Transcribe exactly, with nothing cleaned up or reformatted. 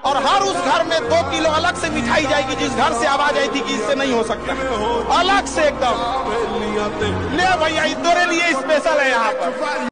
और हर उस घर में दो किलो अलग से मिठाई जाएगी जिस घर से आवाज आई थी कि इससे नहीं हो सकता, अलग से एकदम। ले भैया, तेरे लिए स्पेशल है यहाँ पर।